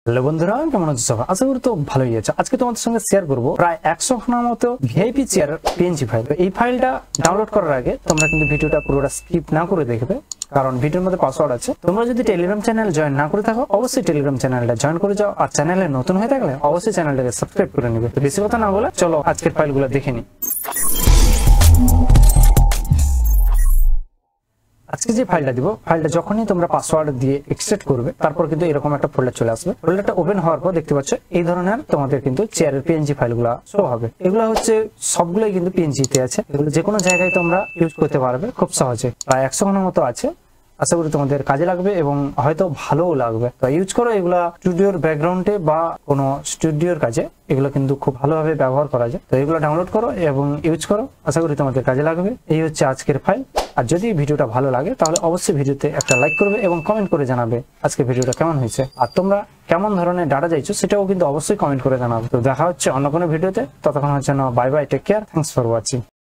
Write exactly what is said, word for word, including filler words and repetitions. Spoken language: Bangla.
হ্যালো বন্ধুরা, কেমন আছো সবাই? আশা করি তো ভালোই আছে। আজকে তোমাদের সঙ্গে শেয়ার করব প্রায় একশো খানার মতো ভিআইপি চেয়ার পিএনজি ফাইল। তো এই ফাইলটা ডাউনলোড করার আগে তোমরা কিন্তু ভিডিওটা পুরোটা স্কিপ না করে দেখবে, কারণ ভিডিওর মধ্যে পাসওয়ার্ড আছে। তোমরা যদি টেলিগ্রাম চ্যানেল জয়েন না করে থাকো, অবশ্যই টেলিগ্রাম চ্যানেলটা জয়েন করে যাও। আর চ্যানেলে নতুন হয়ে থাকলে অবশ্যই চ্যানেলটাকে সাবস্ক্রাইব করে নেবে। তো বেশি কথা না বলে চলো আজকের ফাইলগুলো দেখে নিই। আজকে যে ফাইলটা দিব, ফাইলটা যখনই তোমরা পাসওয়ার্ড দিয়ে এক্সট্রাক্ট করবে, তারপর কিন্তু এরকম একটা ফোল্ডার চলে আসবে। ফোল্ডারটা ওপেন হওয়ার পর দেখতে পাচ্ছ এই ধরনের তোমাদের কিন্তু চেয়ারের পিএনজি ফাইলগুলো শো হবে। এগুলো হচ্ছে সবগুলোই কিন্তু পিএনজি তে আছে। এগুলো যে কোনো জায়গায় তোমরা ইউজ করতে পারবে খুব সহজে। প্রায় একশো খানার মতো আছে। আশা করি তোমাদের কাজে লাগবে এবং হয়তো ভালোও লাগবে। তো ইউজ করো এগুলা স্টুডিওর ব্যাকগ্রাউন্ডে বা কোনো স্টুডিওর কাজে এগুলো কিন্তু খুব ভালোভাবে ব্যবহার করা যায়। তো এগুলো ডাউনলোড করো এবং ইউজ করো, আশা করি তোমাদের কাজে লাগবে। এই হচ্ছে আজকের ফাইল। আর যদি ভিডিওটা ভালো লাগে তাহলে অবশ্যই ভিডিওতে একটা লাইক করবে এবং কমেন্ট করে জানাবে আজকে ভিডিওটা কেমন হয়েছে। আর তোমরা কেমন ধরনের ডাটা চাইছো সেটাও কিন্তু অবশ্যই কমেন্ট করে জানাবে। তো দেখা হচ্ছে অন্য কোনো ভিডিওতে। ততক্ষণ হচ্ছে না, bye bye, take care, thanks for watching.